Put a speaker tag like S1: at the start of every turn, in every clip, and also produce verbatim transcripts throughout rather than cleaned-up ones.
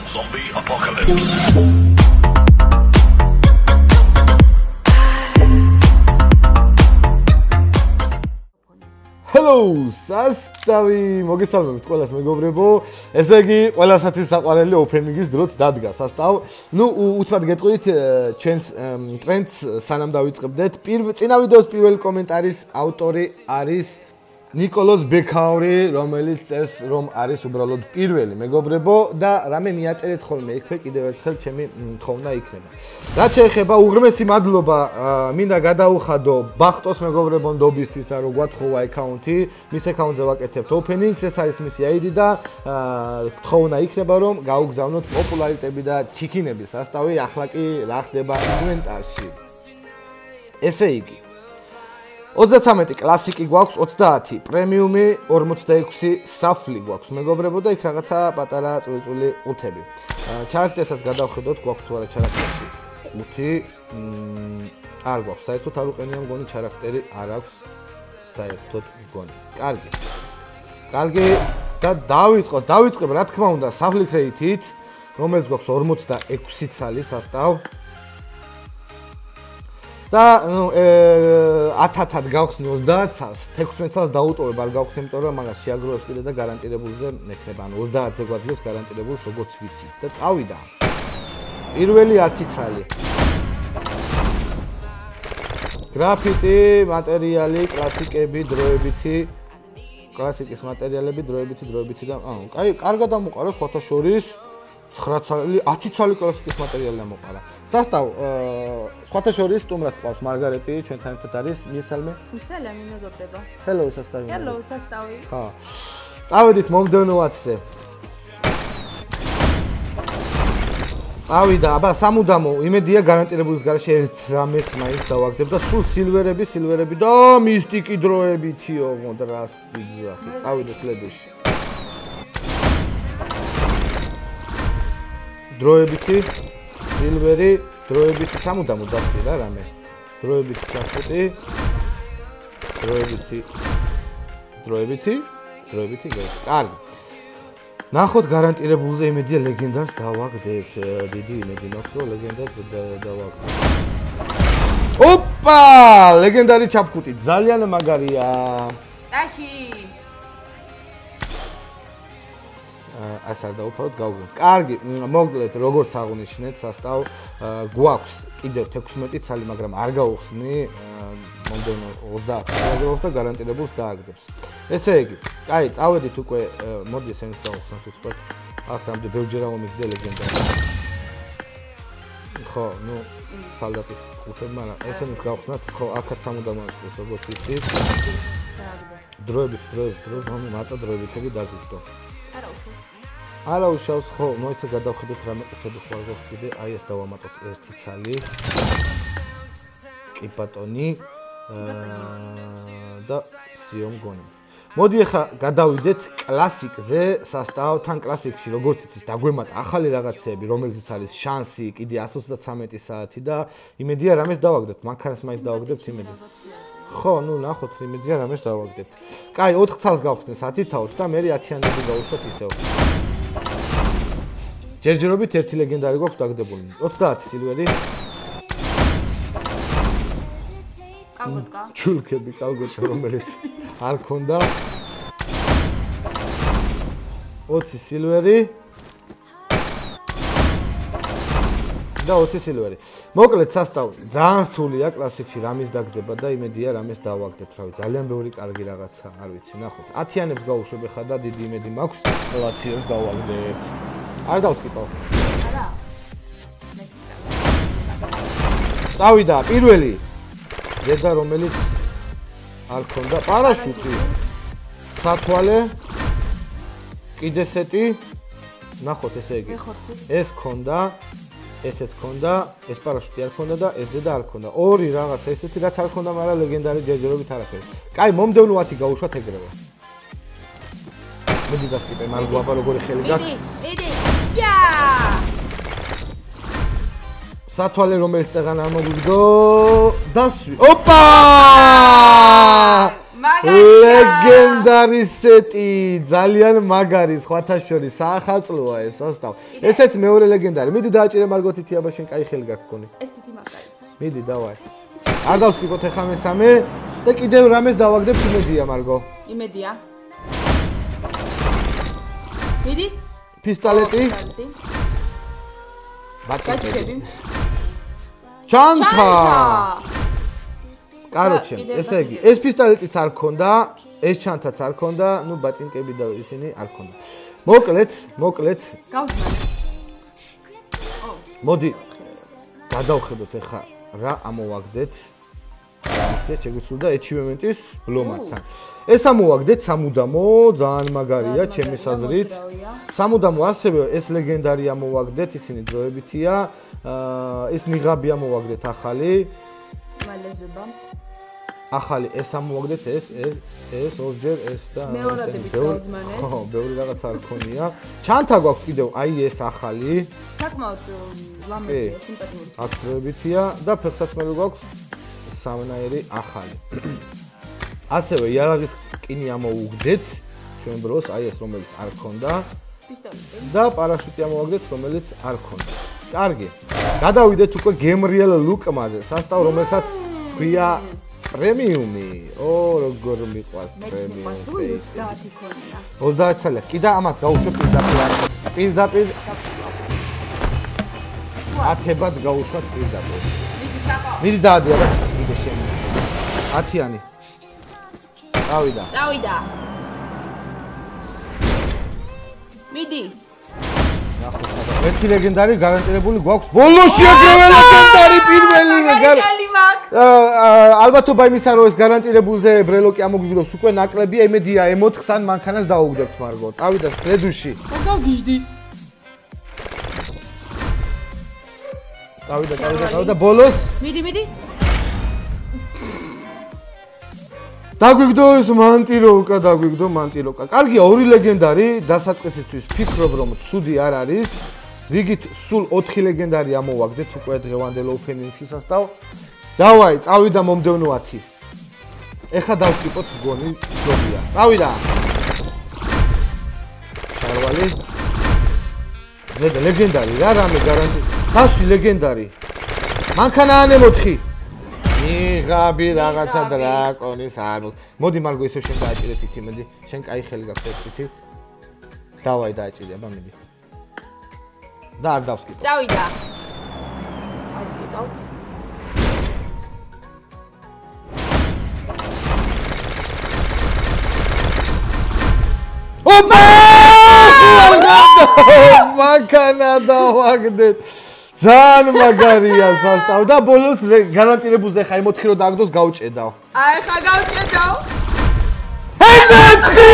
S1: Zombie apocalypse.
S2: Hello, სასტავი, მოგესალმებით ყველას მეგობრებო. ესე იგი, ყველასათვის საყვარელი ოპენინგის დროც დადგა სასტავ. ნუ უთხრათ გეტყვით ჩვენს ტრენდს სანამ დავიწყებდეთ. წინა ვიდეოს პირველი კომენტარის ავტორი არის ნიკოლოზ ბექაური, რომელიც წერს რომ არის უბრალოდ პირველი მეგობრებო და რამე მიაწერეთ ხოლმე იქვე კიდევ ერთხელ ჩემი თხოვნა იქნება. რაც შეეხება უღრმესი მადლობა მინდა გადაუხადო ბახტოს მეგობრებო ნდობისთვის და რო გვათხოვა აკაუნთი, მის აკაუნტზე ვაკეთებთ ოპენინგს, ეს არის მისი აიდი და თხოვნა იქნება რომ გაუგზავნოთ პოპულარიტეტები და ჩიქინები სასტავი, ახლა კი რა ხდება ინვენტარში. ესე იგი ოცდათრამეტი კლასიკი გვაქვს, ოცდაათი პრემიუმი, ორმოცდაექვსი საფლი გვაქვს მეგობრებო და იქ რაღაცა პატარა წვრილი ყუთები. ჩარაქტერსაც გადავხედოთ, გვაქვს თუ არა ჩარაქტერში ყუთი. არ გვაქვს, საერთოდ არ უყენია მგონი ჩარაქტერი, არ აქვს საერთოდ მგონი. კარგი. კარგი და დავიწყოთ, დავიწყებ რა თქმა უნდა საფლი კრედიტით, რომელიც გვაქვს ორმოცდაექვსი ცალი სასტავ. და ნუ ათათად გავხსნი ოცდაათ ცალს, თექვსმეტ ცალს დაუტოვებ, არ გავხსნი, იმიტომ რომ მაგას შეაგროვებს კიდე და გარანტირებულზე ნექნება. ანუ ოცდაათზე გვაძლევს გარანტირებულს, როგორც ვიცით. და წავიდა. პირველი ათი ცალი. გრაფიტი, მატერიალი, კლასიკები, დროებითი, კლასიკის მატერიალები, დროებითი, დროებითი და ანუ, კაი, კარგად ამოყარა სხვათა შორის. ცხრა ცალი, ათი ცალი კლასიკის მატერიალი ამოყარა. სასტავ, სხვათა შორის სტუმრად ყავს მარგარეტი, ჩვენთან ერთად არის, მისალმე.
S3: მისალამი მეგობრებო.
S2: Hello, სასტავი.
S3: Hello, სასტავი.
S2: ხა. წავედით მომდევნო ათზე. წავიდა, აბა სამუდამო, იმედია გარანტირებულის გარეშე ერთ რამეს მაინც დავაგდებ და სულ სილვერები, სილვერები და მისტიკი დროებითიო, მოდრა სიძახი. წავიდა სლედუში. დროებითი, სილვერი, დროებითი სამუდამო დასვი რა რამე. დროებითი ჩახუტი, დროებითი, დროებითი, დროებითი, კარგი. ნახოთ გარანტირებულზე იმედია ლეგენდარს დავაგდებთ. დიდი იმედი მაქვს რომ ლეგენდარს დავაგდებთ. ოპა! ლეგენდარი ჩაფხუტი, ძალიან მაგარია.
S3: დაში.
S2: ასე არ დაუფაოთ გავგონთ. კარგი, მოგდეთ როგორც აღნიშნეთ სასტავ გვაქვს კიდევ თექვსმეტი ცალი, მაგრამ არ გავუხსნი მომდევნო ოცდაათი აღგროვს და გარანტირებულს დააგდებს. ესე იგი, აი, წავედით უკვე, მოდი ესენს დავუხსნათ უცბად. აქ რამდენი ბევრჯერ ამომიგდე ლეგენდარი. ხო, ნუ სალდატის ყუთები, მაგრამ ესენიც გავხსნათ, ხო, აქაც სამუდამო არის, როგორც ვიცით. დროებით, დროებით, დროებით, მარტო დროებითები დაგიგდო.
S3: არა უშავს.
S2: არა უშავს, ხო, მოიცა გადავხედოთ რამე ყუთები ხوار გვაქვს კიდე, აი ეს დავამატოთ ერთი ცალი. კი ბატონი და სიო მგონი. მოდი ახლა გადავიდეთ კლასიკზე, სასტავთან კლასიკში, როგორც იცით, დაგვემატა ახალი რაღაცეები, რომელზეც არის შანსი, კიდე εκατი ოცდათრამეტი საათი და იმედია რამეს დავაგდებთ, მანქანას მაინც დავაგდებთ იმედი. ხო, ნუ ნახოთ, იმედია რამეს დავაგდებთ. კაი, ოთხ ცალს გავხსნე სათითაოდ და მე ათიანები გავუშვათ ისევ. ჯერჯერობით ერთი ლეგენდარი გვაქვს დაგდებული. ოცდაათი სილვერი.
S3: კალგოტკა.
S2: ჩულკები, კალგოტკა, რომელიც არ ქონდა. ოცი სილვერი. და ოცი სილვერი. მოკლედ სასტავ ძალიან რთულია კლასიკში რამის დაგდება და იმედია რამეს დავაგდებთ, რავი, ძალიან ბევრი კარგი რაღაცა, არ ვიცი, ნახოთ. ათიანებს გავუშვებ ხა და დიდი იმედი მაქვს, ათიანებს დავაგდებთ. არ დავსკიპავ.
S3: არა.
S2: წავიდა პირველი. ზედა რომელიც არ ქონდა, პარაშუტი. სათვალე. კიდე სეტი. ნახოთ ესე იგი. ეს ქონდა. ესეც ქონდა, ეს პარაშუტი არ ქონდა და ეს ზედა არ ქონდა. ორი რაღაცა ესეთი რაც არ ქონდა, მაგრამ ლეგენდარი ჯერჯერობით არაფერი. კაი, მომდევნო ათი გავუშვათ ეგრევე. მედი დასკიპე, მაგ გვაბა როგორი ხელი გაქვს.
S3: მიდი, მიდი. ია!
S2: სათვალე რომელიც წეღან ამოგვიგდო, დასვი. ოპა! ლეგენდარი სეტი, ძალიან მაგარი, სხვათა შორის საახალწლოა ეს ასტავ. ესეც მეორე ლეგენდარი. მიდი დააჭირე მარგო თითიაბა, შენ კაი ხელი გაქვს გქონი.
S3: ეს თითი მაგარი.
S2: მიდი დავარ. არ დავსკიპოთ ახლა მესამე და კიდევ რამეს დავაგდებთ იმედია მარგო.
S3: იმედია. მიდი.
S2: პისტოლეტი.
S3: ბაჭკები.
S2: ჩანთა. კაროჩე, ესე იგი, ეს პისტოლეტიც არ ქონდა, ეს ჩანთაც არ ქონდა, ნუ ბაჭინკები და ისინი არ ქონდა. მოკლედ, მოკლედ.
S3: გავსმენ.
S2: მოდი. გადავხედოთ ახლა რა ამოვაგდეთ. ისე შეგვიძლია ეჩივემენტის ბლომატთან. ეს ამოვაგდეთ სამუდამო, ძალიან მაგარია ჩემი საზრით. სამუდამო ასევე ეს ლეგენდარი ამოვაგდეთ, ისინი დროებითია. ეს ნიღაბი ამოვაგდეთ ახალი.
S3: მალეზება.
S2: ახალი ეს ამოვაგდეთ ეს ეს ეს ორჯერ ეს და
S3: მეორადებით გავზმანეთ.
S2: ხო, ბევრი რაღაც არ ქონია. ჩანთა გვაქვს კიდევ აი ეს ახალი.
S3: საკმაოდ ლამაზია, სიმპათიური.
S2: აქ დროებითია და ფეხსაცმელი გვაქვს სამნაირი ახალი. ასევე იარაღის კინი ამოუგდეთ ჩვენ დროს, აი ეს რომელიც არ ქონდა.
S3: პისტოლეტი.
S2: და პარაშუტი ამოვაგდეთ, რომელიც არ ქონდა. კარგი. გადავიდეთ უკვე გემრიელ ლუკმაზე, სასტავ რომელსაც ქვია პრემიუმი. ო, როგორ მიყვარს პრემიუმი.
S3: ოცდაათი ქონია.
S2: ოცდაათი წელი. კიდე ამას გავუშვებ პირდაპირ. პირდაპირ. ათებად გავუშვათ პირდაპირ.
S3: მიდი საკო.
S2: მიდი დაადია და კიდე შენ. ათიანი. წავიდა.
S3: წავიდა. მიდი.
S2: ნახოთ, ერთი ლეგენდარი გარანტირებული გვაქვს. ბოლოში აგრევე ლეგენდარი პირველი ლეგენდარი. ალბათობა იმისა რომ ეს გარანტირებულზე ბრელოკი ამოგვიგდოს უკვე ნაკლებია, იმედია ემ ოთხს ან მანქანას დაუგდებთ მარგო. წავიდა სტრედუში.
S3: გავგიჟდი.
S2: წავიდა, წავიდა, წავიდა ბოლოს.
S3: მიდი, მიდი.
S2: დაგვიგდო ეს მანტიროკა, დაგვიგდო მანტიროკა. კარგია, ორი ლეგენდარი დასაწყისისთვის ფიქრობ რომ ცუდი არ არის. რიგით სულ ოთხი ლეგენდარი ამოვაგდეთ უკვე დღევანდელ ოფენინგშისაც და დავაი, წავიდა მომდევნო ათი. ეხლა დავსკიპოთ გონი ჯობია. წავიდა. შარვალი. ზედ ლეგენდარი რა რამე გარანტი. დასვი ლეგენდარი. მანქანა ან ემ ოთხი. ნიღაბი რაღაცა დრაკონის არ მოდი მარგო ისე შენ დააჭირე თითი მოდი შენ კაი ხელი გაქვს ეს თითი დავაი დააჭირე აბა მიდი და არ დავსკიპო
S3: წავიდა არ ვსკიპავ
S2: ოპა მანქანა დავაგდეთ ძალიან მაგარია სასტავ და ბოლოს გარანტირებულზე ხა ემ ოთხი რო დააგდოს გავჭედავ.
S3: აი ხა გავჭედავ.
S2: ემ ოთხი!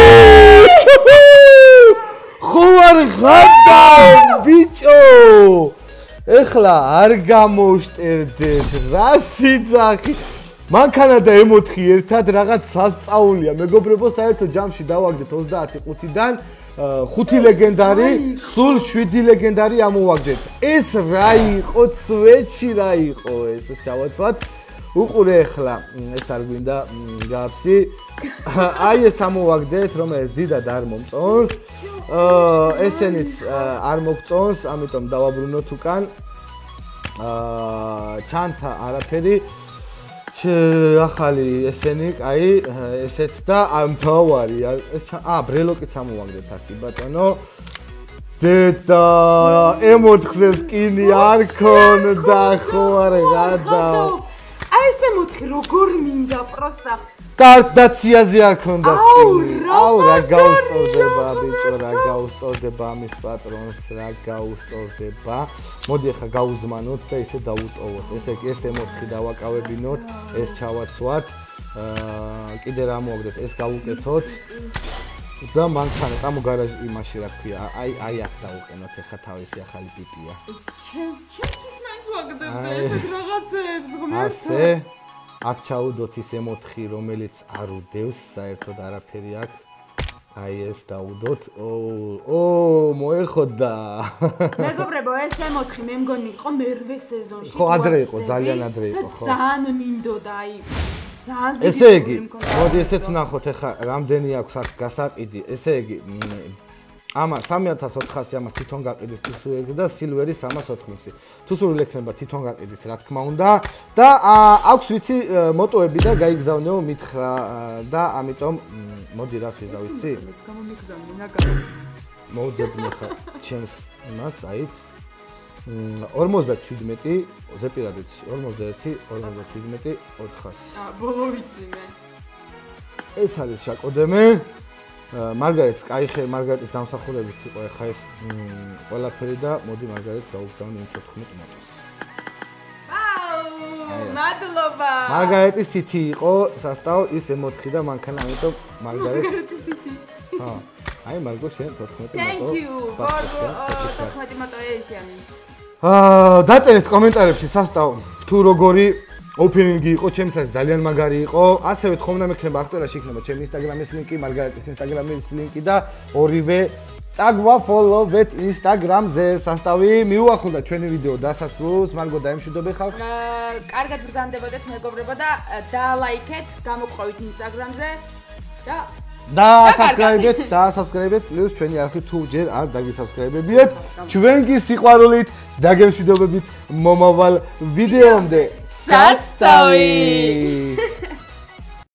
S2: ხო არ ღადავ ბიჭო. ეხლა არ გამოვშტერდეთ რა სიძახი. მანქანა და ემ ოთხი ერთად რაღაც სასწაულია. მეგობრებო საერთოდ ჯამში დავაგდეთ ოცდაათი ყუთიდან ხუთი ლეგენდარი, სულ შვიდი ლეგენდარი ამოვაგდეთ. ეს რა იყო, სვეჩი რა იყო ეს, ეს ჩავაცვათ. უყურე ახლა, ეს არ გვინდა გაფსი. აი ეს ამოვაგდეთ, რომელიც დიდად არ მომწონს. აა ესენიც არ მოგწონს, ამიტომ დავაბრუნოთ უკან. აა ჩანთა არაფერი. ახალი ესენი, აი, ესეც და ამთავარი, ეს აა ბრელოკიც ამოვაგდეთ აქ, ბატონო. დედა, ემ ოთხზე სკინი არ ქონდა, ხო არ გადავა.
S3: აი ეს ემ ოთხი როგორ მინდა პროსტა.
S2: კარც დაციაზე არ ქონდა სკინი. აუ, რა გაუსწორდება, ბიჭო, რა გაუსწორდება ამის პატრონს, რა გაუსწორდება. მოდი ახლა გავუზმანოთ და ისე დავუტოვოთ. ესე იგი, ეს ემ ოთხი დავაკავებინოთ, ეს ჩავაცვათ. აა, კიდე რა მოვაგდეთ, ეს გავუკეთოთ. და მანქანა, წამო გარაჟი იმაში რა ქვია, აი, აი აქ დავუყენოთ, ახლა თავისი ახალი პიპია.
S3: ჩემ, ჩემთვის მაინც ვაგდებდი ესეთ რაღაცებს, ღმერთო.
S2: ასე აქ ჩაუდოთ ის ემ ოთხი, რომელიც არ უდევს, საერთოდ არაფერი აქ. აი ეს დაუდოთ. ო, ო, მოეხოდა.
S3: მეგობრებო, ეს ემ ოთხი მე მგონი იყო მერვე სეზონში.
S2: ხო, ადრე იყო, ძალიან ადრე იყო,
S3: ხო. ძალიან მინდოდა, აი,
S2: ესე იგი, მოდი ესეც ნახოთ ახლა რამდენი აქვს აქ გასაყიდი. ესე იგი, ამა სამი ათას ოთხასი ამას თვითონ გაყიდის თუსურელი და სილვერი სამას ოთხმოცი. თუსურელი ექნება თვითონ გაყიდის, რა თქმა უნდა. და აქვს ვიცი მოტოები და გაიგზავნეო მითხრა და ამიტომ მოდი რას ვიზა ვიცი?
S3: გამომიგზავნე ნაკადი.
S2: მოუძებნე ხა ჩემს იმას, აიც ორმოცდაჩვიდმეტი, ზეპირადიც ორმოცდაერთი, ორმოცდაჩვიდმეტი, ოთხასი.
S3: აა, ბოლო ვიცი მე.
S2: ეს არის შაკოდემე. მარგარეტს კაიხე მარგარეტის დამსახურებით იყო ახლა ეს ყველაფერი და მოდი მარგარეტს გავუგზავნე იმ თოთხმეტ მოტოს.
S3: აუ, მადლობა.
S2: მარგარეტის თითი იყო სასტავ ის ემოთხი და მანქანა, ამიტომ მარგარეტს
S3: მარგარეტის თითი.
S2: ჰა, აი მარგო შენ თოთხმეტი მოტო.
S3: Thank you for თოთხმეტი მოტო ეშიანი.
S2: აა, დაწერეთ კომენტარებში სასტავ თუ როგორი ოპენინგი იყო, ჩემსაც ძალიან მაგარი იყო. ასევე თხოვნა მექნება აღწერაში იქნება ჩემი ინსტაგრამის ლინკი, მარგარეტის ინსტაგრამის ლინკი და ორივე წაგვაფოლოვეთ ინსტაგრამზე. სასტავი მიუახლოვდა ჩვენი ვიდეო დასასრულს, მარგო დაემშვიდობე ხალხს.
S3: აა, კარგად ბრძანდებოდეთ მეგობრებო და დალაიქეთ, გამოგყვებით ინსტაგრამზე და
S2: და subscribe-ეთ, და subscribe-ეთ, პლუს ჩვენი არხი თუ ჯერ არ დაგისubscribe-ებიეთ. ჩვენ კი სიყვარულით დაგემშვიდობებით მომავალ ვიდეომდე.
S3: სასტავი!